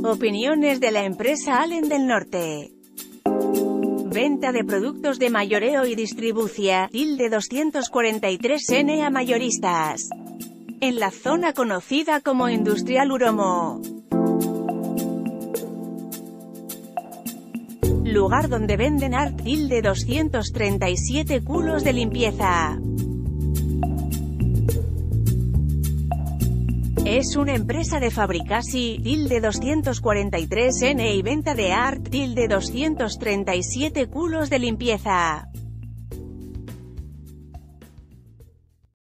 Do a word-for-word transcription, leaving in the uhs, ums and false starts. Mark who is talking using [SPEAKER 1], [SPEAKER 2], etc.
[SPEAKER 1] Opiniones de la empresa Allen del Norte. Venta de productos de mayoreo y distribución, tilde doscientos cuarenta y tres N a mayoristas. En la zona conocida como Industrial Uromo. Lugar donde venden art, tilde doscientos treinta y siete culos de limpieza. Es una empresa de fabricasi, tilde doscientos cuarenta y tres N y venta de art, tilde doscientos treinta y siete culos de limpieza.